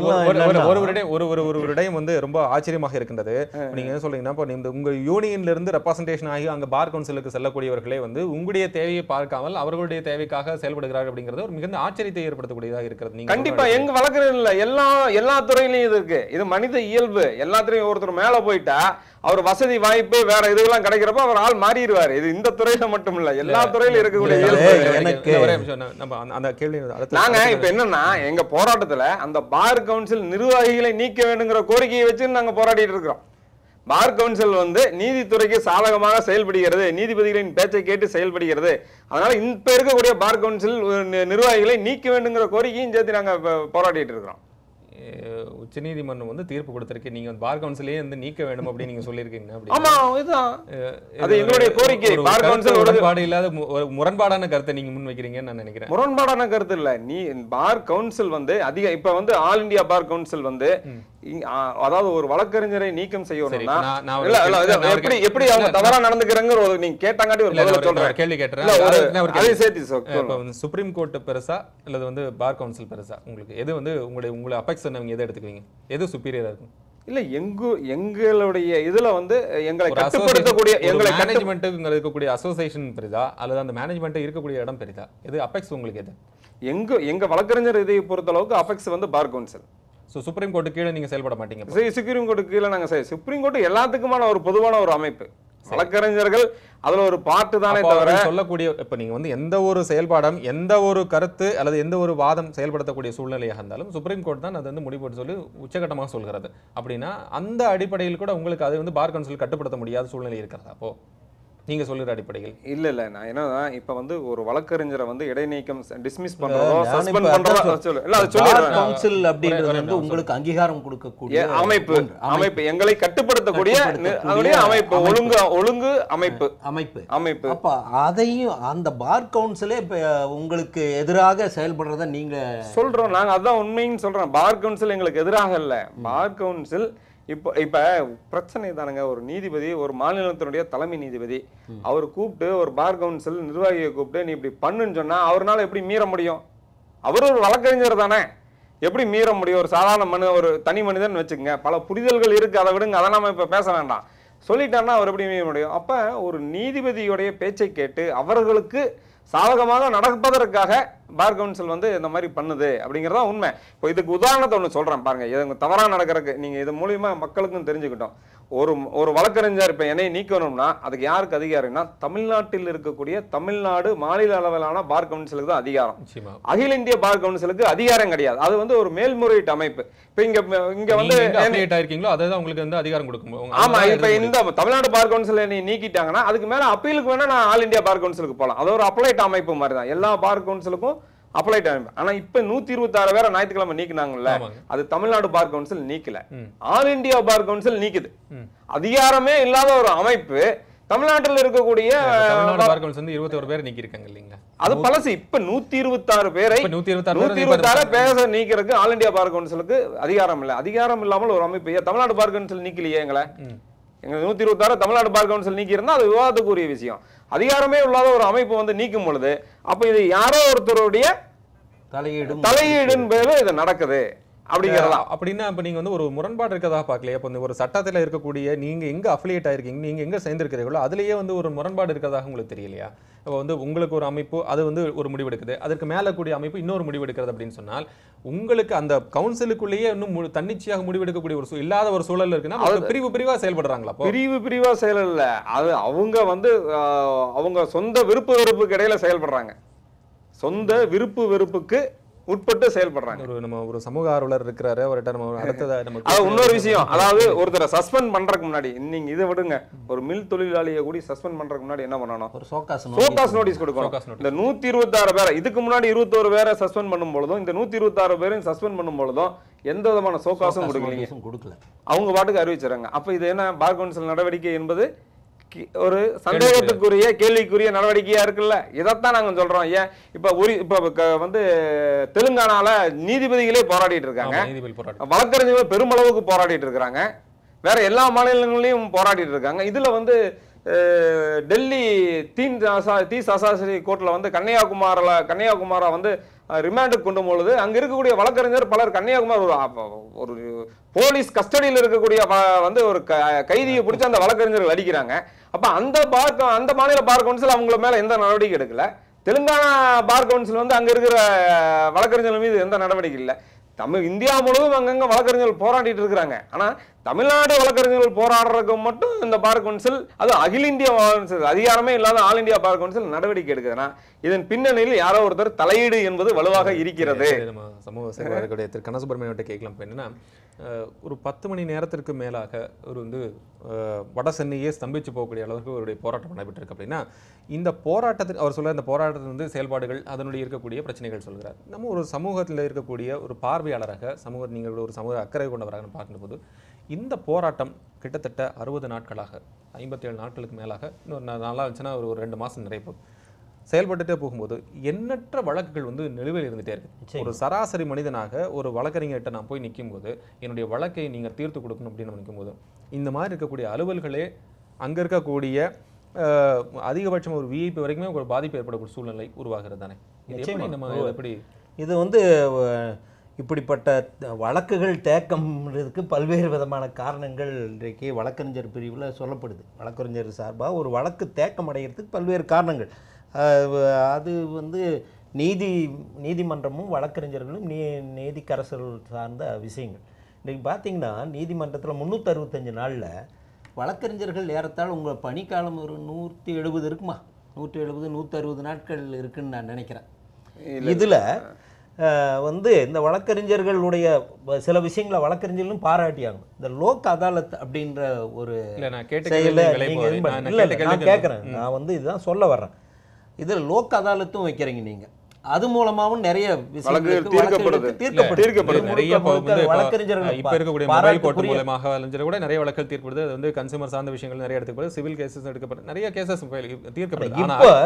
ஒரு விடயம் வந்து ரொம்ப ஆச்சரியமாக இருக்கின்றது. நீங்க என்ன சொல்றீங்கன்னா, இப்போ உங்க யூனியன்ல இருந்து ரெப்ரசன்டேஷன் ஆகி அங்க பார் கவுன்சிலுக்கு செல்லக்கூடியவர்களே வந்து உங்களுடைய தேவையை பார்க்காமல் அவர்களுடைய தேவைக்காக செயல்படுகிறார்கள் அப்படிங்கிறது ஒரு மிகுந்த ஆச்சரியத்தை ஏற்படுத்தக்கூடியதாக இருக்கிறது. கண்டிப்பா எங்க வழக்கறிஞர்ல எல்லா எல்லா துறையிலையும் இது இருக்கு. இது மனித இயல்பு. எல்லாத்துறையும் ஒருத்தர் மேல போயிட்டா அவர் வசதி வாய்ப்பு வேற இதெல்லாம் கிடைக்கிறப்ப அவர் ஆள் மாறிடுவார். இது இந்த துறையில மட்டும் இல்ல, எல்லா துறையிலும் இருக்கக்கூடிய நாங்க இப்ப என்னன்னா, எங்க போராட்டத்துல அந்த பார் கவுன்சில் நிர்வாகிகளை நீக்க வேண்டுங்கிற கோரிக்கையை வச்சு நாங்க போராடிட்டு இருக்கிறோம். பார் கவுன்சில் வந்து நீதித்துறைக்கு சாதகமாக செயல்படுகிறது, நீதிபதிகளின் பேச்சை கேட்டு செயல்படுகிறது. அதனால இப்ப இருக்கக்கூடிய பார் கவுன்சில் நிர்வாகிகளை நீக்க வேண்டுங்கிற கோரிக்கையும் சேர்த்து நாங்க போராடிட்டு இருக்கிறோம். உச்சநீதிமன்றம் வந்து தீர்ப்பு கொடுத்திருக்கு, நீங்க பார் கவுன்சிலே வந்து நீக்க வேண்டும் அப்படின்னு நீங்க சொல்லியிருக்கீங்க. ஆமா, இதுதான் அது எங்களுடைய கோரிக்கை. பார் கவுன்சில் உடன்பாடு இல்லாத முரண்பாடான கருத்தை நீங்க முன்வைக்கிறீங்கன்னு நான் நினைக்கிறேன். முரண்பாடான கருத்து இல்ல. நீ பார் கவுன்சில் வந்து அதிக இப்ப வந்து ஆல் இந்தியா பார் கவுன்சில் வந்து அதாவது ஒரு வழக்கறிஞரை நீக்கம் செய்யணும்னா எப்படி எப்படி அவங்க தவறா நடந்துக்கிறாங்க நீங்க கேட்டாங்காட்டி ஒரு பதில சொல்றேன், கேள்வி கேட்டேன். சுப்ரீம் கோர்ட் பெருசா அல்லது வந்து பார் கவுன்சில் பெருசா? உங்களுக்கு எது வந்து உங்களுடைய உங்களை அபெக்ஸ் எதை எடுத்துக்குவீங்க? எது சுப்பீரியரா இருக்கும்? இல்ல எங்கு எங்களுடைய இதுல வந்து எங்களை கட்டுப்படுத்தக்கூடிய எங்களை மேனேஜ்மென்ட் இருக்கக்கூடிய அசோசியேஷன் பெரிதா அல்லது அந்த மேனேஜ்மென்ட் இருக்கக்கூடிய இடம் பெரிதா? எது அபெக்ஸ் உங்களுக்கு? எது எங்க எங்க வழக்கறிஞர் இதை பொறுத்த அளவுக்கு அபெக்ஸ் வந்து bar council. So supreme court கீழே நீங்க செயல்பட மாட்டீங்க. சரி, சுப்ரீம் கோர்ட்டு கீழே நாங்க சரி சுப்ரீம் கோர்ட்டு எல்லாத்துக்குமான ஒரு பொதுவான ஒரு அமைப்பு. வழக்கறிஞர்கள் அதுல ஒரு பாட்டு தானே தவிர சொல்லக்கூடிய இப்ப நீங்க வந்து எந்த ஒரு செயல்பாடும் எந்த ஒரு கருத்து அல்லது எந்த ஒரு வாதம் செயல்படுத்தக்கூடிய சூழ்நிலையாக இருந்தாலும் சுப்ரீம் கோர்ட் தான் அது வந்து முடிவு சொல்லி உச்சகட்டமாக சொல்கிறது. அப்படின்னா அந்த அடிப்படையில் கூட உங்களுக்கு அது வந்து பார் கவுன்சில் கட்டுப்படுத்த முடியாத சூழ்நிலை இருக்கிறதா அப்போ நீங்க சொல்லுற அடிப்படையில்? இல்ல இல்ல நான் என்னன்னா இப்ப வந்து ஒரு வழக்கறிஞரை வந்து இடைநீக்கம் டிஸ்மிஸ் பண்றதோ சஸ்பெண்ட் பண்றதோ சொல்லு இல்ல அது சொல்லிடுறேன். கவுன்சில் அப்படின்றது வந்து உங்களுக்கு அங்கீகாரம் கொடுக்கக்கூடிய அமைப்பு அமைப்பு எங்களை கட்டுப்படுத்தக்கூடிய அதனுடைய அமைப்பு ஒழுங்கு ஒழுங்கு அமைப்பு அமைப்பு அமைப்பு அப்ப அதையும் அந்த பார் கவுன்சிலே இப்ப உங்களுக்கு எதிராக செயல்படுறத நீங்க சொல்றோம். நாங்க அதான் உண்மைன்னு சொல்றோம். பார் கவுன்சில் எங்களுக்கு எதிராக இல்ல. பார் கவுன்சில் இப்போ இப்போ பிரச்சனை தானுங்க. ஒரு நீதிபதி ஒரு மாநிலத்தினுடைய தலைமை நீதிபதி அவர் கூப்பிட்டு ஒரு பார் கவுன்சில் நிர்வாகியை கூப்பிட்டு நீ இப்படி பண்ணுன்னு சொன்னா அவரால் எப்படி மீற முடியும்? அவர் ஒரு வழக்கறிஞர் தானே, எப்படி மீற முடியும்? ஒரு சாதாரண மனு ஒரு தனி மனிதன் வச்சுக்கோங்க, பல புரிதல்கள் இருக்கு, அதை விடுங்க, அதை நம்ம இப்போ பேச வேண்டாம். சொல்லிட்டான்னா அவர் எப்படி மீற முடியும்? அப்போ ஒரு நீதிபதியுடைய பேச்சை கேட்டு அவர்களுக்கு சாதகமாக நடப்பதற்காக பார் கவுன்சில் வந்து இந்த மாதிரி பண்ணுது அப்படிங்கிறதா உண்மை. இப்போ இதுக்கு உதாரணத்தை ஒன்று சொல்கிறேன் பாருங்க. இது தவறாக நடக்கிறதுக்கு நீங்கள் இது மூலியமா மக்களுக்கும் தெரிஞ்சுக்கிட்டோம். ஒரு ஒரு வழக்கறிஞர் இப்போ என்னை நீக்கணும்னா அதுக்கு யாருக்கு அதிகாரம்னா தமிழ்நாட்டில் இருக்கக்கூடிய தமிழ்நாடு மாநில அளவிலான பார் கவுன்சிலுக்கு தான் அதிகாரம். அகில இந்திய பார் கவுன்சிலுக்கு அதிகாரம் கிடையாது. அது வந்து ஒரு மேல்முறையீட்டு அமைப்பு. இப்போ இங்க இங்க வந்து இருக்கீங்களோ அதான் உங்களுக்கு வந்து அதிகாரம் கொடுக்கும். ஆமா, இப்போ இந்த தமிழ்நாடு பார் கவுன்சில் நீ நீக்கிட்டாங்கன்னா அதுக்கு மேல அப்பீலுக்கு வேணா நான் ஆல் இந்தியா பார் கவுன்சிலுக்கு போகலாம். அது ஒரு அப்ளைட் அமைப்பு மாதிரி தான். எல்லா பார் கவுன்சிலுக்கும் அப்ளைட் அமைப்பு. ஆனா இப்ப நூத்தி இருபத்தி ஆறு பேரை ஞாயிற்றுக்கிழமை நீக்கினாங்கல்ல, அது தமிழ்நாடு பார் கவுன்சில் நீக்கல, ஆல் இந்தியா பார் கவுன்சில் நீக்குது. அதிகாரமே இல்லாத ஒரு அமைப்பு தமிழ்நாட்டில் இருக்கக்கூடிய இருபத்தி ஒரு பேர் நீக்கி இருக்காங்க இல்லைங்களா? அது பழசு. இப்ப நூத்தி இருபத்தி ஆறு பேரை நூத்தி இருபத்தி ஆறு பேரை நீக்கிறதுக்கு ஆல் இந்தியா பார் கவுன்சிலுக்கு அதிகாரம் இல்லை. அதிகாரம் இல்லாமல் ஒரு அமைப்பு தமிழ்நாடு பார் கவுன்சில் நீக்கலையே எங்களை. எங்க நூத்தி இருபத்தி ஆறு தமிழ்நாடு பார் கவுன்சில் நீக்கி இருந்தா அது விவாதத்துக்குரிய விஷயம். அதிகாரமே இல்லாத ஒரு அமைப்பு வந்து நீக்கும் பொழுது அப்ப இது யாரோ ஒருத்தருடைய தலையீடு தலையீடுன்னு பேரு இது நடக்குது அப்படிங்கிறதா. அப்படின்னா இப்ப நீங்க வந்து ஒரு முரண்பாடு இருக்கதா பார்க்கலையா? இப்போ ஒரு சட்டத்தில் இருக்கக்கூடிய நீங்க எங்க அஃபிலியேட் ஆயிருக்கீங்க, நீங்க எங்க சேர்ந்திருக்கிறீங்களோ அதுலயே வந்து ஒரு முரண்பாடு இருக்கிறதாக உங்களுக்கு தெரியலையா? இப்போ வந்து உங்களுக்கு ஒரு அமைப்பு அது வந்து ஒரு முடிவெடுக்குது, அதற்கு மேல கூடிய அமைப்பு இன்னொரு முடிவெடுக்கிறது அப்படின்னு சொன்னால் உங்களுக்கு அந்த கவுன்சிலுக்குள்ளேயே இன்னும் தன்னிச்சையாக முடிவெடுக்கக்கூடிய ஒரு இல்லாத ஒரு சூழல் இருக்குன்னா அது பிரிவு பிரிவா செயல்படுறாங்களா? பிரிவு பிரிவா செயல் இல்ல, அது அவங்க வந்து அவங்க சொந்த விருப்பு வெறுப்புக்கு இடையில செயல்படுறாங்க. சொந்த விருப்பு வெறுப்புக்கு உட்பட்டு செயல்படுறாங்க. ஒரு நம்ம ஒரு சமூக ஆர்வலர் இருக்கிறாரு, அவர்கிட்ட நம்ம அடுத்ததா நம்ம அது இன்னொரு விஷயம். அதாவது ஒருத்தரை சஸ்பெண்ட் பண்றதுக்கு முன்னாடி நீங்க இதை விடுங்க, ஒரு மில் தொழிலாளியை கூடி சஸ்பெண்ட் பண்றதுக்கு முன்னாடி என்ன பண்ணணும்? ஒரு சோகாஸ் சோகாஸ் நோட்டீஸ் கொடுக்கணும். இந்த நூத்தி இருபத்தி ஆறு பேரை இதுக்கு முன்னாடி இருபத்தோரு பேரை சஸ்பெண்ட் பண்ணும் பொழுதும் இந்த நூத்தி இருபத்தி ஆறு பேரையும் சஸ்பெண்ட் பண்ணும் பொழுதும் எந்த விதமான சோகாஸும் கொடுக்கல, அவங்க பாட்டுக்கு அறிவிச்சிடறாங்க. அப்ப இது என்ன பார் கவுன்சில் நடவடிக்கை என்பது ஒரு சந்தேகத்துக்குரிய கேள்விக்குரிய நடவடிக்கையா இருக்குல்ல. இதைத்தான் நாங்க சொல்றோம். ஏன் இப்ப ஒரு இப்ப வந்து தெலுங்கானால நீதிபதிகளே போராடிட்டு இருக்காங்க, வழக்கறிஞர்கள் பெருமளவுக்கு போராடிட்டு இருக்காங்க, வேற எல்லா மாநிலங்களையும் போராடிட்டு இருக்காங்க. இதுல வந்து டெல்லி தீன் தீ சசாசிரி கோர்ட்ல வந்து கன்னியாகுமாரில் கன்னியாகுமாரை வந்து ரிமாண்டுக்கு கொண்டு பொழுது அங்க இருக்கக்கூடிய வழக்கறிஞர் பலர் கன்னியாகுமார் ஒரு போலீஸ் கஸ்டடியில் இருக்கக்கூடிய வந்து ஒரு கைதியை பிடிச்சி அந்த வழக்கறிஞர்கள் அடிக்கிறாங்க. அப்ப அந்த பார் அந்த மாநில பார் கவுன்சில் அவங்கள மேல எந்த நடவடிக்கை எடுக்கல. தெலுங்கானா பார் கவுன்சில் வந்து அங்க இருக்கிற வழக்கறிஞர்கள் மீது எந்த நடவடிக்கை இல்லை. தமிழ் இந்தியா முழுவதும் அங்கங்க வழக்கறிஞர்கள் போராடிட்டு இருக்கிறாங்க. ஆனா தமிழ்நாடு வழக்கறிஞர்கள் போராடுறதுக்கு மட்டும் இந்த பார் கவுன்சில், அது அகில இந்திய அதிகாரமே இல்லாத ஆல் இந்தியா பார் கவுன்சில் நடவடிக்கை எடுக்குதுன்னா இதன் பின்னணியில் யாரோ ஒருத்தர் தலையீடு என்பது வலுவாக இருக்கிறது. சமூக சேவையாளர்களுடைய திரு கனசுப்ரமணியன்ட்ட கேட்கலாம். என்னன்னா ஒரு பத்து மணி நேரத்திற்கு மேலாக ஒரு வந்து வட சென்னையே ஸ்தம்பிச்சு போகக்கூடிய அளவுக்கு அவருடைய போராட்டம் நடைபெற்றிருக்கு. அப்படின்னா இந்த போராட்டத்துக்கு அவர் சொல்ல இந்த போராட்டத்தில் வந்து செயல்பாடுகள் அதனுடைய இருக்கக்கூடிய பிரச்சனைகள் சொல்கிறார். நம்ம ஒரு சமூகத்தில் இருக்கக்கூடிய ஒரு பார்வையாளராக சமூக நீங்கள் ஒரு சமூக அக்கறை கொண்டவராக பார்க்கும்போது இந்த போராட்டம் கிட்டத்தட்ட அறுபது நாட்களாக ஐம்பத்தி ஏழு நாட்களுக்கு மேலாக இன்னொரு நல்லா இருந்துச்சுன்னா ஒரு ஒரு ரெண்டு மாதம் நிறைய போகுது செயல்பட்டுட்டே போகும்போது எண்ணற்ற வழக்குகள் வந்து நிலுவையில் இருந்துகிட்டே இருக்கு. ஒரு சராசரி மனிதனாக ஒரு வழக்கறிஞர்கிட்ட நான் போய் நிற்கும் போது என்னுடைய வழக்கை நீங்கள் தீர்த்து கொடுக்கணும் அப்படின்னு நிற்கும் போது இந்த மாதிரி இருக்கக்கூடிய அலுவல்களே அங்கே இருக்கக்கூடிய அதிகபட்சம் ஒரு விஐபி வரைக்குமே ஒரு பாதிப்பு ஏற்படக்கூடிய சூழ்நிலை உருவாகிறது தானே. நம்ம எப்படி இது வந்து இப்படிப்பட்ட வழக்குகள் தேக்கம்ன்றதுக்கு பல்வேறு விதமான காரணங்கள் இன்றைக்கு வழக்கறிஞர் பிரிவில் சொல்லப்படுது. வழக்கறிஞர் சார்பாக ஒரு வழக்கு தேக்கம் அடைகிறதுக்கு பல்வேறு காரணங்கள். அது வந்து நீதி நீதிமன்றமும் வழக்கறிஞர்களும் நீ நீதிக்கரசர்கள் சார்ந்த விஷயங்கள். இன்றைக்கு பார்த்தீங்கன்னா நீதிமன்றத்தில் முந்நூற்றி அறுபத்தஞ்சு நாளில் வழக்கறிஞர்கள் ஏறத்தாழ உங்கள் பணிக்காலம் ஒரு நூற்றி எழுபது இருக்குமா, நூற்றி எழுபது நூற்றி அறுபது நாட்கள் இருக்குன்னு நான் நினைக்கிறேன். இதில் வந்து இந்த வழக்கறிஞர்களுடைய சில விஷயங்களை வழக்கறிஞர்களும் பாராட்டியாங்க. இந்த லோக் அதாலத் அப்படின்ற ஒரு செயலை நீங்கள் இல்லை நான் கேட்குறேன், நான் வந்து இதுதான் சொல்ல வர்றேன். இதில் லோக் அதாலத்தும் வைக்கிறீங்க நீங்கள், அது மூலமாவும் நிறைய வழக்கறிஞர்கள் கூட நிறைய வழக்குகள் தீர்க்கப்படுது. அது வந்து கன்சூமர் சார்ந்த விஷயங்கள் நிறைய எடுத்துக்கப்படுது, சிவில் கேசஸ் எடுக்கப்பட்டு நிறைய கேசஸ் தீர்க்கப்படுது.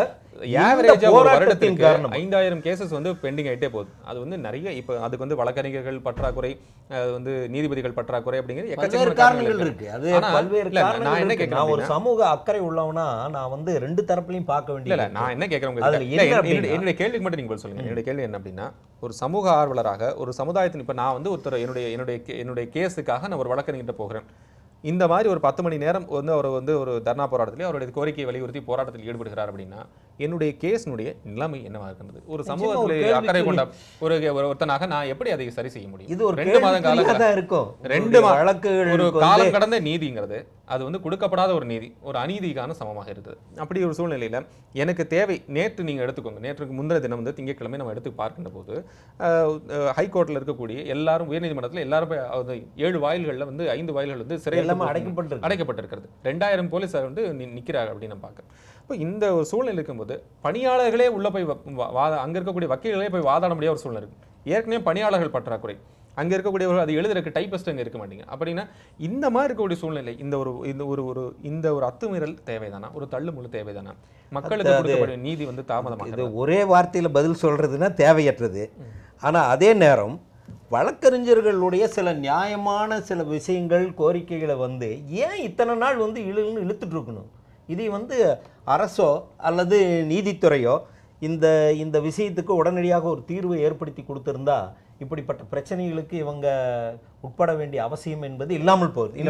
ஐந்தாயிரம் கேசஸ் வந்து பெண்டிங் ஆயிட்டே போகுது. அது வந்து நிறைய இப்ப அதுக்கு வந்து வழக்கறிஞர்கள் பற்றாக்குறை, வந்து நீதிபதிகள் பற்றாக்குறை அப்படிங்கிறது எக்கச்சக்க காரணங்கள் இருக்கு. அது பல்வேறு காரணங்கள். நான் என்ன கேட்கிறேன், நான் ஒரு சமூக அக்கறை உள்ளவனா நான் வந்து ரெண்டு தரப்புலையும் பார்க்க வேண்டிய இல்ல. நான் என்ன கேட்கிறேன், என்னுடைய கேள்விக்கு மட்டும் நீங்க சொல்லுங்க. என்னுடைய கேள்வி என்ன அப்படின்னா, ஒரு சமூக ஆர்வலராக ஒரு சமுதாயத்தின் இப்ப நான் வந்து ஒருத்தர் என்னுடைய என்னுடைய என்னுடைய கேஸுக்காக நான் ஒரு வழக்கறிஞர்கிட்ட போகிறேன். இந்த மாதிரி ஒரு பத்து மணி நேரம் வந்து அவர் வந்து ஒரு தர்ணா போராட்டத்திலே அவருடைய கோரிக்கையை வலியுறுத்தி போராட்டத்தில் ஈடுபடுகிறார் அப்படின்னா என்னுடைய கேஸினுடைய நிலைமை என்னவா இருக்கின்றது? ஒரு சமூகத்தில் அக்கறை கொண்ட ஒரு ஒருத்தனாக நான் எப்படி அதை சரி செய்ய முடியும்? இது ஒரு ரெண்டு மாதம் காலம் இருக்கும். ரெண்டு வழக்குகள் ஒரு காலம் கடந்த நீதிங்கிறது அது வந்து கொடுக்கப்படாத ஒரு நீதி, ஒரு அநீதிக்கான சமமாக இருக்குது. அப்படி ஒரு சூழ்நிலையில எனக்கு தேவை, நேற்று நீங்க எடுத்துக்கோங்க, நேற்றுக்கு முந்தின தினம் வந்து திங்கட்கிழமை நம்ம எடுத்து பார்க்கின்ற போது ஹைகோர்ட்ல இருக்கக்கூடிய எல்லாரும் உயர்நீதிமன்றத்தில் எல்லாரும் ஏழு வாயில்களில் வந்து ஐந்து வாயில்கள் வந்து சிறையில் அடைக்கப்பட்டு அடைக்கப்பட்டிருக்கிறது. ரெண்டாயிரம் போலீஸார் வந்து நிற்கிறார் அப்படின்னு நான் பார்க்க. இப்போ இந்த ஒரு சூழ்நிலை இருக்கும்போது பணியாளர்களே உள்ள போய் அங்க இருக்கக்கூடிய வக்கீல்களே போய் வாதாட முடியாத ஒரு சூழ்நிலை இருக்கு. ஏற்கனவே பணியாளர்கள் பற்றாக்குறை, அங்கே இருக்கக்கூடியவர்கள் அது எழுதுறதுக்கு டைப்பிஸ்ட் அங்கே இருக்க மாட்டீங்க. அப்படின்னா இந்த மாதிரி இருக்கக்கூடிய சூழ்நிலை இந்த ஒரு இந்த ஒரு ஒரு இந்த ஒரு அத்துமீறல் தேவைதானா, ஒரு தள்ளுமுள்ளு தேவைதானா? மக்களுக்கு கொடுக்கக்கூடிய நீதி வந்து தாமதமாக இது ஒரே வார்த்தையில் பதில் சொல்றதுன்னா தேவையற்றது. ஆனால் அதே நேரம் வழக்கறிஞர்களுடைய சில நியாயமான சில விஷயங்கள் கோரிக்கைகளை வந்து ஏன் இத்தனை நாள் வந்து இழுன்னு இழுத்துட்டு இருக்கணும்? இதை வந்து அரசோ அல்லது நீதித்துறையோ இந்த இந்த விஷயத்துக்கு உடனடியாக ஒரு தீர்வை ஏற்படுத்தி கொடுத்திருந்தா இப்படிப்பட்ட பிரச்சனைகளுக்கு இவங்க உட்பட வேண்டிய அவசியம் என்பது இல்லாமல் போகுது.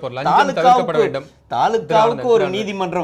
தாலுகாவுக்கு ஒரு நீதிமன்றம்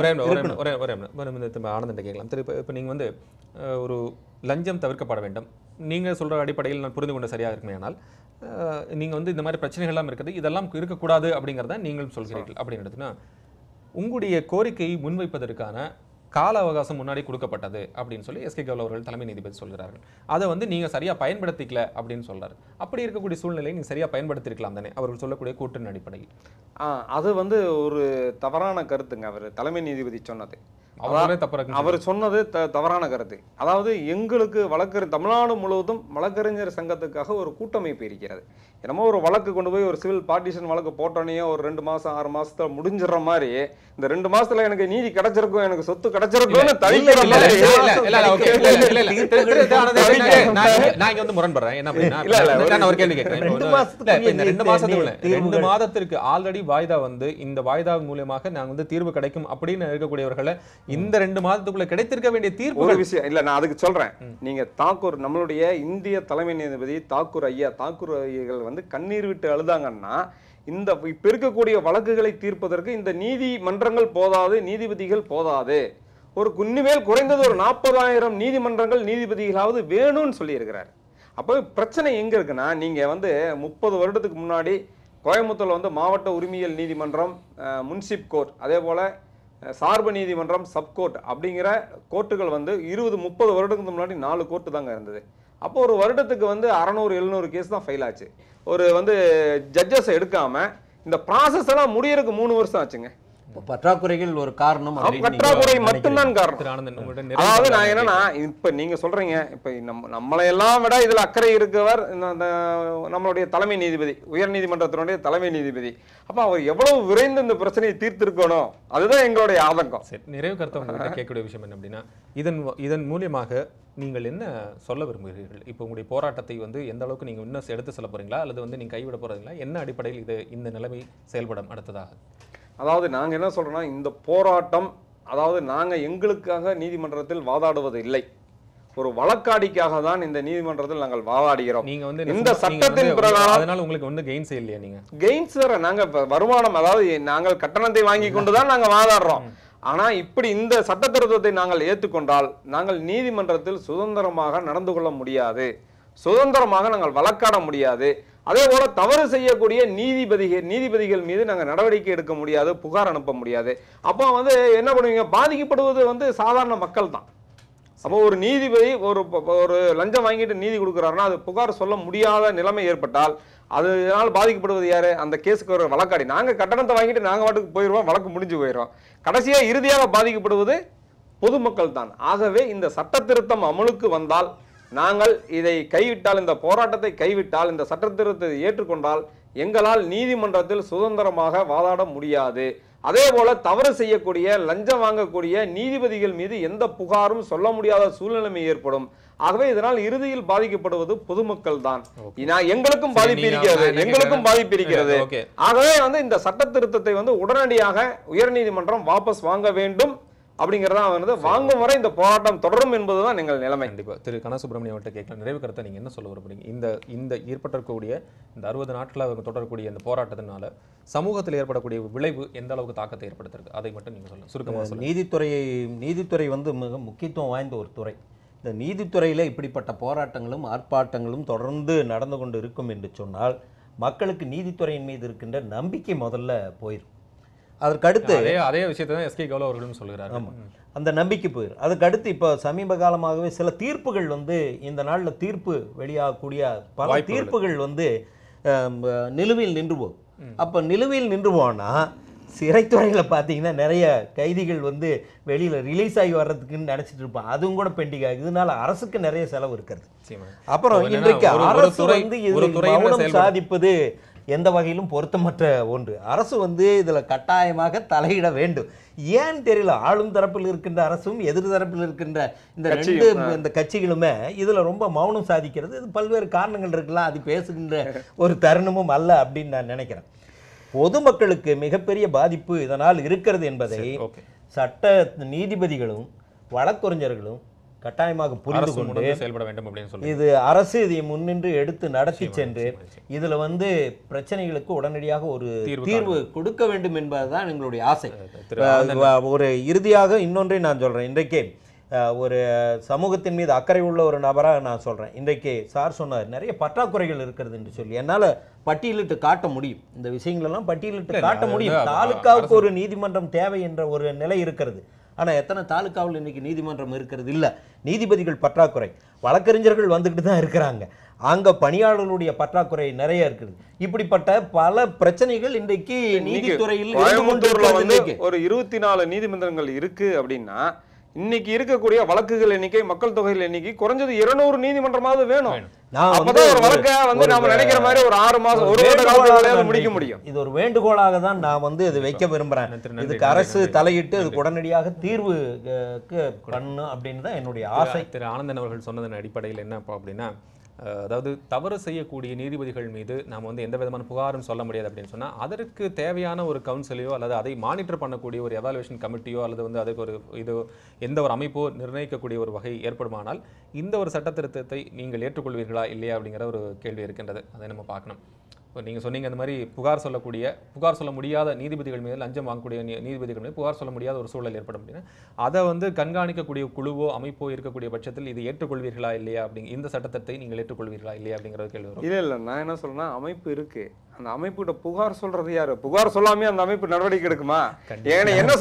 ஆனந்த கேட்கலாம். திருப்பி இப்போ நீங்கள் வந்து ஒரு லஞ்சம் தவிர்க்கப்பட வேண்டும் நீங்கள் சொல்கிற அடிப்படையில் நான் புரிந்து கொண்ட சரியாக இருக்குமே. ஆனால் நீங்கள் வந்து இந்த மாதிரி பிரச்சனைகள்லாம் இருக்குது, இதெல்லாம் இருக்கக்கூடாது அப்படிங்கிறத நீங்கள் சொல்கிறீர்கள் அப்படின்னு எடுத்துன்னா உங்களுடைய கோரிக்கையை முன்வைப்பதற்கான கால அவகாசம் முன்னாடி கொடுக்கப்பட்டது அப்படின்னு சொல்லி எஸ் கே கவுல் அவர்கள் தலைமை நீதிபதி சொல்கிறார்கள். அதை வந்து நீங்கள் சரியாக பயன்படுத்திக்கல அப்படின்னு சொல்கிறார். அப்படி இருக்கக்கூடிய சூழ்நிலையை நீங்கள் சரியாக பயன்படுத்திருக்கலாம் தானே அவர்கள் சொல்லக்கூடிய கூற்றின் அடிப்படையில்? அது வந்து ஒரு தவறான கருத்துங்க அவர் தலைமை நீதிபதி சொன்னது. அவர் அவர் சொன்னது த தவறான கருத்து. அதாவது எங்களுக்கு வழக்கறி தமிழ்நாடு முழுவதும் வழக்கறிஞர் சங்கத்துக்காக ஒரு கூட்டமைப்பு இருக்கிறது. என்னமோ ஒரு வழக்கு கொண்டு போய் ஒரு சிவில் பார்ட்டிஷன் வழக்கு போட்டோன்னே ஒரு ரெண்டு மாசம் ஆறு மாசத்துல முடிஞ்சிடற மாதிரி இந்த ரெண்டு மாசத்துல எனக்கு நீதி கிடைச்சிருக்கும், எனக்கு சொத்து கிடைச்சிருக்கும்னு தள்ளிக்கிற மாதிரி. நான் இங்க வந்து முரண்படுறேன். என்ன அப்படின்னா ஒரு கேள்வி கேட்கிறேன். ரெண்டு மாசத்துக்குள்ள ரெண்டு மாதத்திற்கு ஆல்ரெடி வாய்தா வந்து இந்த வாய்தா மூலமாக நாங்க வந்து தீர்வு கிடைக்கும் அப்படின்னு இருக்கக்கூடியவர்களை இந்த ரெண்டு மாதத்துக்குள்ள கிடைத்திருக்க வேண்டிய தீர்ப்பு விஷயம் இல்ல. நான் அதுக்கு சொல்றேன், நீங்க தாக்கூர் நம்மளுடைய இந்திய தலைமை நீதிபதி தாக்கூர் ஐயா தாக்கூர் ஐயர்கள் வந்து கண்ணீர் விட்டு அழுதாங்கன்னா இந்த இப்ப இருக்கக்கூடிய வழக்குகளை தீர்ப்பதற்கு இந்த நீதிமன்றங்கள் போதாது, நீதிபதிகள் போதாது, ஒரு குன்னிமேல் குறைந்தது ஒரு நாற்பதாயிரம் நீதிமன்றங்கள் நீதிபதிகளாவது வேணும்னு சொல்லி இருக்கிறார். அப்போ பிரச்சனை எங்க இருக்குன்னா, நீங்க வந்து முப்பது வருடத்துக்கு முன்னாடி கோயம்புத்தூர்ல வந்து மாவட்ட உரிமையியல் நீதிமன்றம், முன்சிப் கோர்ட், அதே போல சார்பு நீதிமன்றம், சப்கோர்ட் அப்படிங்கிற கோர்ட்டுகள் வந்து இருபது முப்பது வருடத்துக்கு முன்னாடி நாலு கோர்ட்டு தாங்க இருந்தது. அப்போ ஒரு வருடத்துக்கு வந்து அறநூறு எழுநூறு கேஸ் தான் ஃபைல் ஆச்சு. ஒரு வந்து ஜட்ஜஸ் எடுக்காம இந்த ப்ராசஸ் எல்லாம் முடியறதுக்கு மூணு வருஷம் ஆச்சுங்க. பற்றாக்குறைகள் ஒரு காரணம், பற்றாக்குறை மட்டும்தான் காரணம். அதாவது நான் என்னன்னா இப்ப நீங்க சொல்றீங்க, இப்ப நம்ம நம்மளையெல்லாம் விட இதுல அக்கறை இருக்கவர் நம்மளுடைய தலைமை நீதிபதி, உயர் நீதிமன்றத்தினுடைய தலைமை நீதிபதி. அப்ப அவர் எவ்வளவு விரைந்து இந்த பிரச்சனையை தீர்த்திருக்கணும், அதுதான் எங்களுடைய ஆதங்கம். நிறைவு கருத்தை கேட்கக்கூடிய விஷயம் என்ன அப்படின்னா, இதன் இதன் மூலியமாக நீங்கள் என்ன சொல்ல விரும்புகிறீர்கள்? இப்போ உங்களுடைய போராட்டத்தை வந்து எந்த அளவுக்கு நீங்க இன்னும் எடுத்து செல்ல போறீங்களா, அல்லது வந்து நீங்க கைவிட போறீங்களா? என்ன அடிப்படையில் இது இந்த நிலைமை செயல்படும் அடுத்ததாக? அதாவது நாங்கள் என்ன சொல்றோம்னா, இந்த போராட்டம் அதாவது நாங்கள் எங்களுக்காக நீதிமன்றத்தில் வாதாடுவது இல்லை, ஒரு வழக்காடிக்காக தான் இந்த நீதிமன்றத்தில் நாங்கள் வாதாடுகிறோம். நீங்க வந்து இந்த சட்டத்தின் பிரகாரம் அதனால உங்களுக்கு வந்து கெயின்ஸ் இல்லையா? நீங்க கெயின்ஸ் வேற, நாங்க வருமானம், அதாவது நாங்கள் கட்டணத்தை வாங்கி கொண்டுதான் நாங்க வாதாடுறோம். ஆனா இப்படி இந்த சட்ட திருத்தத்தை நாங்கள் ஏற்றுக்கொண்டால் நாங்கள் நீதிமன்றத்தில் சுதந்திரமாக நடந்து கொள்ள முடியாது, சுதந்திரமாக நாங்கள் வழக்காட முடியாது. அதே போல தவறு செய்யக்கூடிய நீதிபதிகள் நீதிபதிகள் மீது நாங்கள் நடவடிக்கை எடுக்க முடியாது, புகார் அனுப்ப முடியாது. அப்போ வந்து என்ன பண்ணுவீங்க, பாதிக்கப்படுவது வந்து சாதாரண மக்கள் தான். அப்போ ஒரு நீதிபதி ஒரு ஒரு லஞ்சம் வாங்கிட்டு நீதி கொடுக்குறாருன்னா அது புகார் சொல்ல முடியாத நிலைமை ஏற்பட்டால் அதனால் பாதிக்கப்படுவது யாரு, அந்த கேஸுக்கு ஒரு வழக்காடி. நாங்க கட்டணத்தை வாங்கிட்டு நாங்க வாட்டுக்கு போயிடுவோம், வழக்கு முடிஞ்சு போயிடுவோம். கடைசியா இறுதியாக பாதிக்கப்படுவது பொதுமக்கள் தான். ஆகவே இந்த சட்ட திருத்தம் அமலுக்கு வந்தால், நாங்கள் இதை கைவிட்டால், இந்த போராட்டத்தை கைவிட்டால், இந்த சட்ட திருத்தத்தை ஏற்றுக்கொண்டால் எங்களால் நீதிமன்றத்தில் சுதந்திரமாக வாதாட முடியாது. அதே போல தவறு செய்யக்கூடிய லஞ்சம் வாங்கக்கூடிய நீதிபதிகள் மீது எந்த புகாரும் சொல்ல முடியாத சூழ்நிலைமை ஏற்படும். ஆகவே இதனால் இறுதியில் பாதிக்கப்படுவது பொதுமக்கள் தான். எங்களுக்கும் பாதிப்பு இருக்கிறது, எங்களுக்கும் பாதிப்பு இருக்கிறது. ஆகவே வந்து இந்த சட்ட திருத்தத்தை வந்து உடனடியாக உயர்நீதிமன்றம் வாபஸ் வாங்க வேண்டும் அப்படிங்கிறதா வந்து வாங்கும் வரை இந்த போராட்டம் தொடரும் என்பதுதான் எங்கள் நிலைமை. கண்டிப்பாக திரு கன சுப்பிரமணியம் அவர்கிட்ட கேட்கலாம். நிறைவு கருத்தை நீங்க என்ன சொல்ல விரும்புறீங்க? இந்த இந்த ஏற்பட்டிருக்கக்கூடிய இந்த அறுபது நாட்கள் அவங்க தொடரக்கூடிய இந்த போராட்டத்தினால சமூகத்தில் ஏற்படக்கூடிய விளைவு எந்த அளவுக்கு தாக்கத்தை ஏற்படுத்திருக்கு, அதை மட்டும் நீங்க சொல்லுங்க சுருக்கமாக சொல்லுங்க. நீதித்துறையை நீதித்துறை வந்து மிக முக்கியத்துவம் வாய்ந்த ஒரு துறை. இந்த நீதித்துறையில் இப்படிப்பட்ட போராட்டங்களும் ஆர்ப்பாட்டங்களும் தொடர்ந்து நடந்து கொண்டு இருக்கும் என்று சொன்னால் மக்களுக்கு நீதித்துறையின் மீது இருக்கின்ற நம்பிக்கை முதல்ல போயிடும். அதற்கடுத்து அதே அதே விஷயத்தை தான் எஸ்கே கவுலா அவர்களும் சொல்கிறார். ஆமாம், அந்த நம்பிக்கை போயிடும். அதுக்கடுத்து இப்போ சமீப காலமாகவே சில தீர்ப்புகள் வந்து இந்த நாளில் தீர்ப்பு வெளியாகக்கூடிய பல தீர்ப்புகள் வந்து நிலுவையில் நின்று போகும். அப்போ நிலுவையில் நின்று போனால் சிறைத்துறையில் பார்த்தீங்கன்னா நிறைய கைதிகள் வந்து வெளியில் ரிலீஸ் ஆகி வர்றதுக்குன்னு நினச்சிட்டு இருப்பான், அதுவும் கூட பெண்டிங் ஆகுது. இதனால அரசுக்கு நிறைய செலவு இருக்கிறது. அப்புறம் இன்றைக்கு அரசு வந்து இது மௌனம் சாதிப்பது எந்த வகையிலும் பொருத்தமற்ற ஒன்று. அரசு வந்து இதில் கட்டாயமாக தலையிட வேண்டும். ஏன் தெரியல, ஆளும் தரப்பில் இருக்கின்ற அரசும் எதிர் தரப்பில் இருக்கின்ற இந்த ரெண்டு இந்த கட்சிகளுமே இதில் ரொம்ப மௌனம் சாதிக்கிறது. இது பல்வேறு காரணங்கள் இருக்கலாம், அது பேசுகின்ற ஒரு தருணமும் அல்ல அப்படின்னு நான் நினைக்கிறேன். பொதுமக்களுக்கு மிகப்பெரிய பாதிப்பு இதனால் இருக்கிறது என்பதை சட்ட நீதிபதிகளும் வழக்கறிஞர்களும் கட்டாயமாக புரிந்து கொண்டு செயல்பட வேண்டும் அப்படின்னு சொல்லி இது அரசு இதை முன்னின்று எடுத்து நடத்தி சென்று இதுல வந்து பிரச்சனைகளுக்கு உடனடியாக ஒரு தீர்வு கொடுக்க வேண்டும் என்பதுதான் எங்களுடைய ஆசை. ஒரு இறுதியாக இன்னொன்றை நான் சொல்றேன். இன்றைக்கே ஒரு சமூகத்தின் மீது அக்கறை உள்ள ஒரு நபராக நான் சொல்றேன். இன்றைக்கு சார் சொன்னார் நிறைய பற்றாக்குறைகள் இருக்கிறது என்று சொல்லி. என்னால் பட்டியலிட்டு காட்ட முடியும், இந்த விஷயங்களெல்லாம் பட்டியலிட்டு காட்ட முடியும். தாலுக்காவுக்கு ஒரு நீதிமன்றம் தேவை என்ற ஒரு நிலை இருக்கிறது. ஆனால் எத்தனை தாலுக்காவில் இன்னைக்கு நீதிமன்றம் இருக்கிறது இல்லை. நீதிபதிகள் பற்றாக்குறை, வழக்கறிஞர்கள் வந்துக்கிட்டு தான் இருக்கிறாங்க, அங்கே பணியாளர்களுடைய பற்றாக்குறை நிறைய இருக்குது. இப்படிப்பட்ட பல பிரச்சனைகள் இன்றைக்கு நீதித்துறையில் ஒரு இருபத்தி நாலு நீதிமன்றங்கள் இருக்கு அப்படின்னா இன்னைக்கு இருக்கக்கூடிய வழக்குகள் எண்ணிக்கை, மக்கள் தொகையில் எண்ணிக்கை குறைஞ்சது இருநூறு நீதிமன்றமாவது வேணும். ஒரு வழக்க வந்து நாம நினைக்கிற மாதிரி ஒரு ஆறு மாசம் ஒரு வருட முடிக்க முடியும். இது ஒரு வேண்டுகோளாக தான் நான் வந்து இதை வைக்க விரும்புறேன். இதுக்கு அரசு தலையிட்டு அதுக்கு உடனடியாக தீர்வு பண்ணும் அப்படின்னு தான் என்னுடைய ஆசை. திரு ஆனந்தன் அவர்கள் சொன்னதன் அடிப்படையில் என்ன அப்படின்னா, அதாவது தவறு செய்யக்கூடிய நீதிபதிகள் மீது நாம் வந்து எந்த விதமான புகாரும் சொல்ல முடியாது அப்படின்னு சொன்னால் அதற்கு தேவையான ஒரு கவுன்சிலையோ அல்லது அதை மானிட்டர் பண்ணக்கூடிய ஒரு எவாலுவேஷன் கமிட்டியோ அல்லது வந்து அதுக்கு ஒரு இது எந்த ஒரு அமைப்போ நிர்ணயிக்கக்கூடிய ஒரு வகை ஏற்படுமானால் இந்த ஒரு சட்ட திருத்தத்தை நீங்கள் ஏற்றுக்கொள்வீர்களா இல்லையா அப்படிங்கிற ஒரு கேள்வி இருக்கின்றது. அதை நம்ம பார்க்கணும். இப்போ நீங்கள் சொன்னீங்க அந்த மாதிரி புகார் சொல்லக்கூடிய புகார் சொல்ல முடியாத நீதிபதிகள் மீது, லஞ்சம் வாங்கக்கூடிய நீதிபதிகள் மீது புகார் சொல்ல முடியாத ஒரு சூழல் ஏற்படும் அப்படின்னா அதை வந்து கண்காணிக்கக்கூடிய குழுவோ அமைப்போ இருக்கக்கூடிய பட்சத்தில் இது ஏற்றுக்கொள்வீர்களா இல்லையா அப்படிங்க இந்த சட்டத்தை நீங்கள் ஏற்றுக்கொள்வீர்களா இல்லையா அப்படிங்கிற கேள்வி வரும். இல்லை இல்லை நான் என்ன சொல்றேன்னா, அமைப்பு இருக்கு, அந்த அமைப்புகிட்ட புகார் சொல்றது யாரு? புகார் சொல்லாமே அந்த அமைப்பு நடவடிக்கை எடுக்குமா? என்ன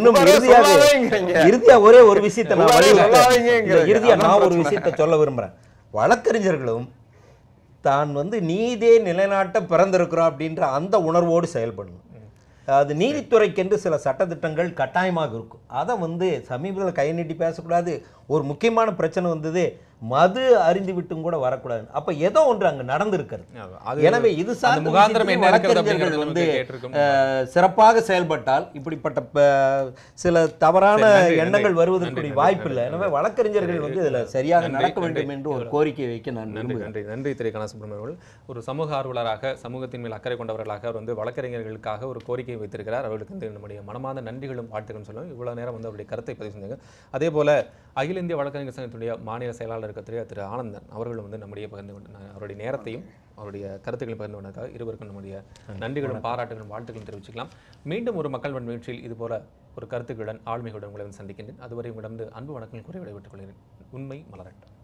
சொல்றாங்க, இறுதியா ஒரே ஒரு விஷயத்தை நான் இறுதியா நான் ஒரு விஷயத்தை சொல்ல விரும்புறேன். வழக்கறிஞர்களும் தான் வந்து நீதியை நிலைநாட்ட பிறந்திருக்கிறோம் அப்படின்ற அந்த உணர்வோடு செயல்படணும். அது நீதித்துறைக்கென்று சில சட்டத்திட்டங்கள் கட்டாயமாக இருக்கும். அதை வந்து சமீபத்தில் கை நீட்டி பேசக்கூடாது. ஒரு முக்கியமான பிரச்சனை வந்தது, மது அறிந்து விட்டும் கூட வரக்கூடாது. அப்ப ஏதோ ஒன்று அங்க நடந்திருக்கிறது. எனவே இது சார்ந்த வழக்கறிஞர்கள் வந்து சிறப்பாக செயல்பட்டால் இப்படிப்பட்ட சில தவறான எண்ணங்கள் வருவதற்கு வாய்ப்பு இல்லை. எனவே வழக்கறிஞர்கள் வந்து இதுல சரியாக நடக்க வேண்டும் என்று ஒரு கோரிக்கை வைக்க நான் நம்புகிறேன். நன்றி நன்றி திரு கன சுப்பிரமணியம் அவர்கள். ஒரு சமூக ஆர்வலராக, சமூகத்தின் மேல் அக்கறை கொண்டவர்களாக அவர் வந்து வழக்கறிஞர்களுக்காக ஒரு கோரிக்கை வைத்திருக்கிறார். அவர்களுக்கு வந்து நம்முடைய மனமார்ந்த நன்றிகளும் வாழ்த்துக்களும் சொல்லுவோம். இவ்வளவு நேரம் வந்து அவருடைய கருத்தை பதிவு செஞ்சாங்க. அதே போல அகில இந்திய வழக்கறிஞர் சங்கத்துடைய மாநில செயலாளர் இருக்கிற திரு ஆனந்தன் அவர்களும் வந்து நம்முடைய பகிர்ந்து கொண்டு அவருடைய நேரத்தையும் அவருடைய கருத்துக்களையும் பகிர்ந்து கொண்டதுக்காக இருவருக்கும் நம்முடைய நன்றிகளும் பாராட்டுகளும் வாழ்த்துக்களும் தெரிவிச்சுக்கலாம். மீண்டும் ஒரு மக்கள் நிகழ்ச்சியில் இது போல ஒரு கருத்துக்களுடன் ஆளுமைகளுடன் உங்களை வந்து சந்திக்கின்றேன். அதுவரை உங்களிடம் அன்பு வணக்கங்கள் கூறி விடைபெற்றுக் கொள்கிறேன். உண்மை மலரட்டும்.